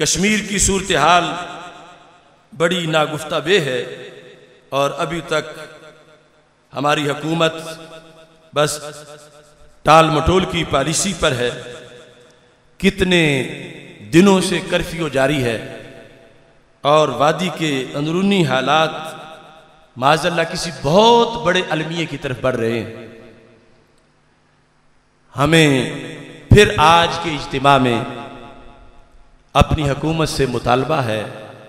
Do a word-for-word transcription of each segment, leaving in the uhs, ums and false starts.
کشمیر کی صورتحال بڑی ناگفتہ بے ہے اور ابھی تک ہماری حکومت بس ٹال مٹول کی پالیسی پر ہے. کتنے دنوں سے کرفیو جاری ہے اور وادی کے اندرونی حالات معاذ اللہ کسی بہت بڑے المیے کی طرف بڑھ رہے ہیں. ہمیں پھر آج کے اجتماع میں اپنی حکومت سے مطالبہ ہے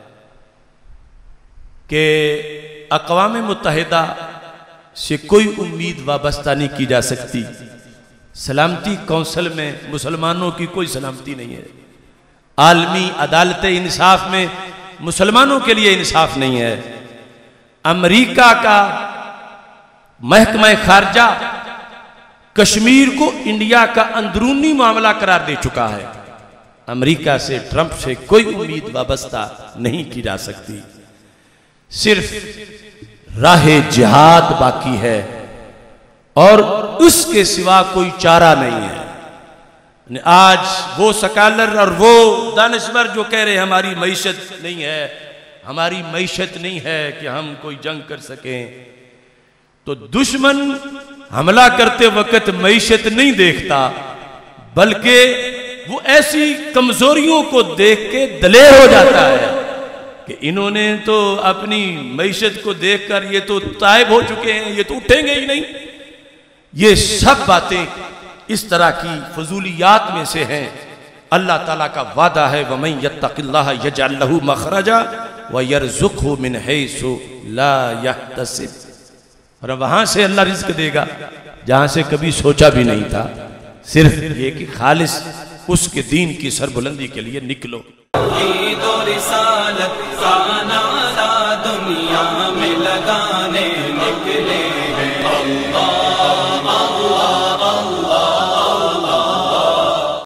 کہ اقوام متحدہ سے کوئی امید وابستہ نہیں کی جا سکتی. سلامتی کونسل میں مسلمانوں کی کوئی سلامتی نہیں ہے. عالمی عدالت انصاف میں مسلمانوں کے لیے انصاف نہیں ہے. امریکہ کا محکمہ خارجہ کشمیر کو انڈیا کا اندرونی معاملہ قرار دے چکا ہے. امریکہ سے ٹرمپ سے کوئی امید وابستہ نہیں کی جا سکتی. صرف راہ جہاد باقی ہے اور اس کے سوا کوئی چارہ نہیں ہے. آج وہ سکالر اور وہ دانشور جو کہہ رہے ہماری معیشت نہیں ہے ہماری معیشت نہیں ہے کہ ہم کوئی جنگ کر سکیں، تو دشمن حملہ کرتے وقت معیشت نہیں دیکھتا بلکہ وہ ایسی کمزوریوں کو دیکھ کے دلیر ہو جاتا ہے کہ انہوں نے تو اپنی معیشت کو دیکھ کر یہ تو تائب ہو چکے ہیں، یہ تو اٹھیں گے ہی نہیں. یہ سب باتیں اس طرح کی فضولیات میں سے ہیں. اللہ تعالیٰ کا وعدہ ہے وَمَن يَتَّقِ اللَّهَ يَجْعَلْ لَهُ مَخْرَجًا وَيَرْزُقْهُ مِنْ حَيْثُ لَا يَحْتَسِبُ. اور وہاں سے اللہ رزق دے گا جہاں سے کبھی سوچا بھی نہیں تھا. صرف یہ کہ خالص اس کے دین کی سربلندی کے لیے نکلو. توحید و رسالت کا نعرہ دنیا میں لگانے نکلے ہیں. اللہ